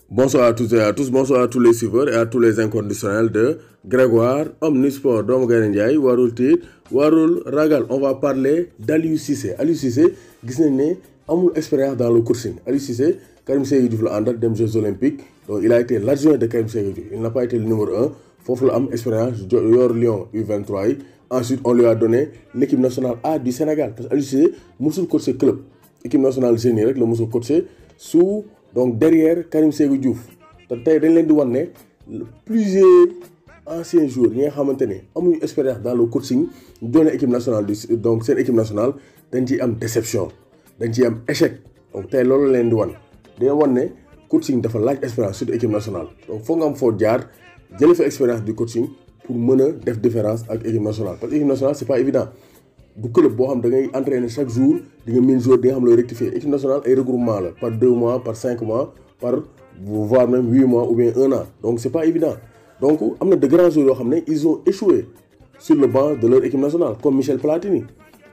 Bonsoir à toutes et à tous, bonsoir à tous les suiveurs et à tous les inconditionnels de Grégoire, Omnisport, Dom Ndiaye, Warul Tit, Warul Ragal. On va parler d'Aliou Cissé. Aliou Cissé, gis nañ ne amul expérience dans le coaching. Aliou Cissé, Karim Sékou Diouf la àndal dem Jeux Olympiques, donc il a été l'adjoint de Karim Sékou Diouf. Il n'a pas été le numéro 1. Foofu la am expérience yor Lyon U23 yi. Ensuite, on lui a donné l'équipe nationale A du Sénégal parce que Aliou Cissé musul coacher club. Équipe nationale génie rek la musul coacher sous donc derrière Karim Sékou Diouf te tey dañ leen di wan ne plusieurs anciens joueurs yi nga xamante ne amuñu expérience dans le coaching ñu doon équipe nationale donc seen équipe nationale dañ ciy am déception dañ ciy am échec donc tey loolu leen di wan dina wan ne coaching dafa laaj expérience surtout équipe nationale donc foog nga am foo jaar jëlee fa expérience du coaching pour mën a def différence ak équipe nationale parce que équipe nationale c'est pas évident du club boo xam da ngay entraîner chaque jour di nga mën jour di nga xam looy rectifier équipe nationale ay regroupement la par 2 mois par 5 mois par voire même 8 mois ou bien 1 an donc c'est pas évident donc am na de grands joueurs yoo xam ne ils ont échoué sur le banc de leur équipe nationale comme Michel Platini,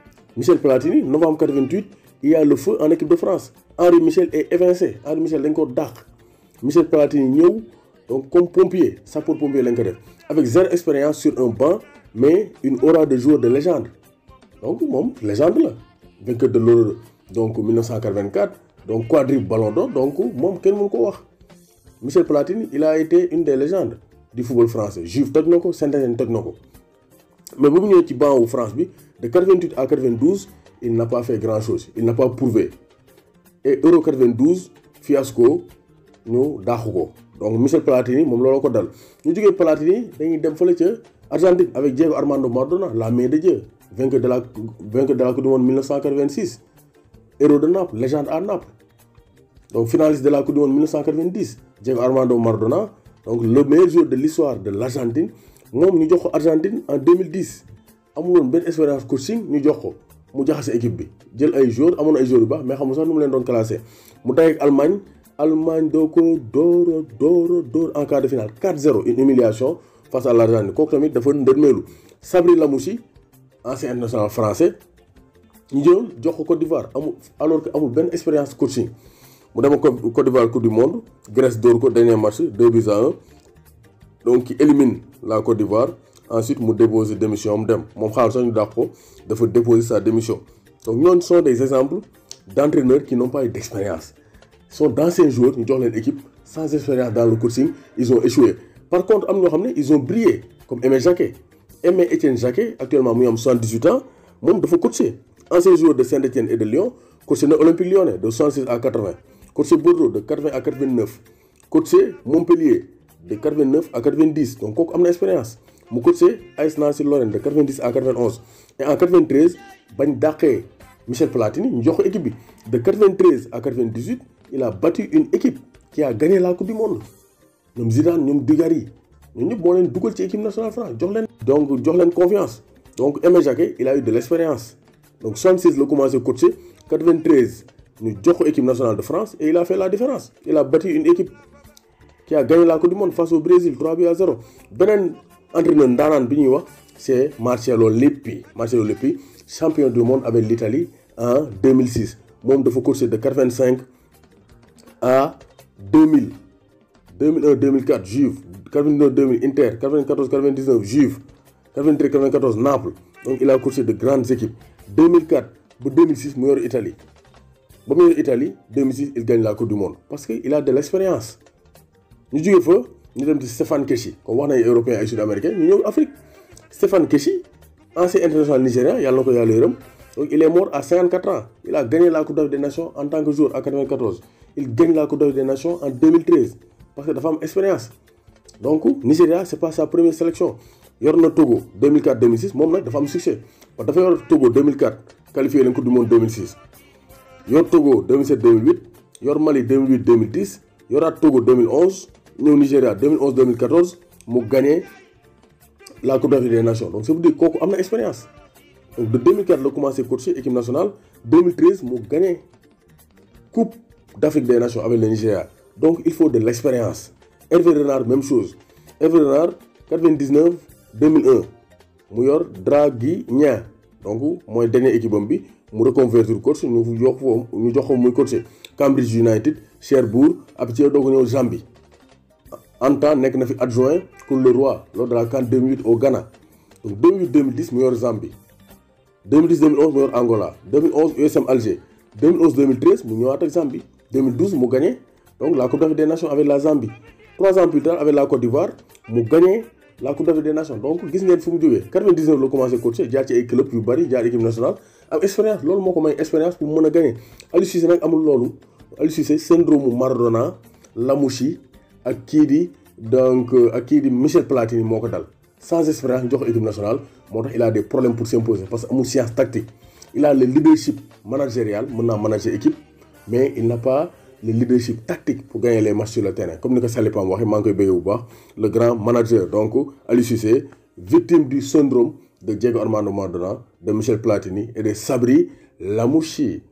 novembre 88 il y a le feu en équipe de France. Henri Michel est évincé. Henri Michel dañ ko dàq Michel Platini ñëw donc comme pompier sapeur-pompier lañ ko def avec zéro expérience sur un banc mais une aura de joueur de légende. Donc, moom légende la vainqueur de l'Euro donc 1984 donc quadruple ballon d'or donc moom kenn mënu ko wax Michel Platini il a été une des légendes du football français. Juve toj na ko Saint-Étienne toj na ko mais bu mu ñëwee ci banc wu France bi de 88 à 92 il n'a pas fait grand chose, il n'a pas prouvé et Euro 92 fiasco ñu dàqu ko donc Michel Platini moom looloo ko dal. ñu jógee Platini dañuy dem fële ca Argentine avec Diego Armando Maradona, la main de Dieu, vainqueur de la Coupe du Monde 1986, héros de Naples, légende à Naples. Donc finaliste de la Coupe du Monde 1990, Diego Armando Maradona, donc le meilleur joueur de l'histoire de l'Argentine. Moom ñu jox ko Argentine en 2010 amuloon benn expérience coaching ñu jox ko mu jaxase équipe bi jël ay joueurs amoon ay joueurs yu baax mais xamul sax nu mu leen doon classé mu tay ak Allemagne doo ko dóor en quart de finale 4-0 une humiliation face à l'Argentine kooku tamit dafa ndërmeelu. Sabri Lamouchi ancien international français ñu jël jox ko Côte d'Ivoire amul alors que amul benn expérience coaching mu dem Côte d'Ivoire Coupe du Monde Grèce dóor ko dernier match 2-1 donc qui élimine la Côte d'Ivoire. Ensuite mu déposer démission am dem moom xaaral sax ñu dàq ko dafa déposer sa démission. Donc ñooñu sont des exemples d'entraîneurs qui n'ont pas eu d'expérience. Sont d'anciens joueurs ñu jox leen équipe sans expérience dans le coaching ils ont échoué. Par contre am ñoo xam ne ils ont brillé comme Aimé Étienne Jacquet actuellement mu am 78 ans moom dafa coacher ancien joueur de Saint-Étienne et de Lyon coaché na Olympique Lyonnais de 66 à 80 coaché Bordeaux de 80 à 89 coaché Montpellier de 89 à 90 donc kooku am na expérience mu coaché AS Nancy Lorraine de 90 à 91 et en 93 bañ dàqee Michel Platini ñu jox ko équipe bi de 93 à 98 il a battu une équipe qui a gagné la Coupe du Monde ñoom Zidane ñoom Dugarry ñun ñëpp moo leen dugal ci équipe nationale France jox leen confiance donc Aimé Jacquet il a eu de l'expérience donc 66 la commencé coacher 93 ñu jox ko équipe nationale de France et il a fait la différence il a battu une équipe qui a gagné la Coupe du Monde face au Brésil 3-0 beneen entraîneur ndaanaan bi ñuy wax c'est Marcello Lippi champion du monde avec l'Italie en 2006 moom dafa coacher de 85 à 2000 2001 2004 Juve 89 2000 Inter 94 99 Juve 93 94 Naples donc il a coaché de grandes équipes 2004 ba 2006 mu yor Italie ba mu yor Italie 2006 il gagne la Coupe du Monde parce que il a de l'expérience. ñu jógee fa ñu dem ci Stéphane Keshi comme wax nañu européen ay sud-américain ñu ñëw Afrique Stéphane Keshi ancien international nigérien yàlla na ko yàlla yërëm donc il est mort à 54 ans il a gagné la Coupe d'Afrique des Nations en tant que joueur à 94 il gagne la Coupe d'Afrique des Nations en 2013 parce que dafa am expérience donc Nigeria c'est pas sa première sélection yor na Togo 2004 2006 moom nag dafa am succès parce que dafa yor Togo 2004 qualifié leen Coupe du Monde 2006 yor Togo 2007 2008 yor Mali 2008 2010 yoraat Togo 2011 ñëw Nigeria 2011 2014 mu gagné la Coupe d'Afrique des Nations donc ça veut dire kooku am na expérience donc de 2004 la commencé coacher équipe nationale 2013 mu gagné Coupe d'Afrique des Nations avec le Nigeria donc il faut de l'expérience. Hervé Renard même chose Hervé Renard 99 2001 mu yor Draguignan donc mooy dernier équipe am bi mu reconvertir coach ñu jox ko muy coacher Cambridge United Cherbourg après ci doog a ñëw Zambie Anta nekk na fi adjoint pour le roi lors de la CAN 2008 au Ghana donc 2008-2010 mu yor Zambie 2010-2011 mu yor Angola 2011 USM Alger 2011-2013 mu ñëwaat ak Zambie 2012 mu gagné donc la Coupe d'Afrique des Nations avec la Zambie 3 ans plus tard avec la Côte d'Ivoire mu gagné la Coupe d'Afrique des Nations donc gis ngeen fu mu jógee 99 la commencé coacher jaar ci ay club yu bari jaar équipe nationale am expérience loolu moo ko may expérience pour mën a gagné Aliou Cissé nag amul loolu Aliou Cissé syndrome Maradona Lamouchi ak kii di Michel Platini moo ko dal sans expérience jox équipe nationale moo tax il a des problèmes pour s'imposer parce que amul science tactique il a le leadership managérial mën naa manager équipe mais il n'a pas le leadership tactique pour gagner les matchs sur le terrain comme ni ko Salipam waxee maa ngi koy bëggee bu baax le grand manager donc Aliou Cissé victime du syndrome de Diego Armando Maradona de Michel Platini et de Sabri Lamouchi.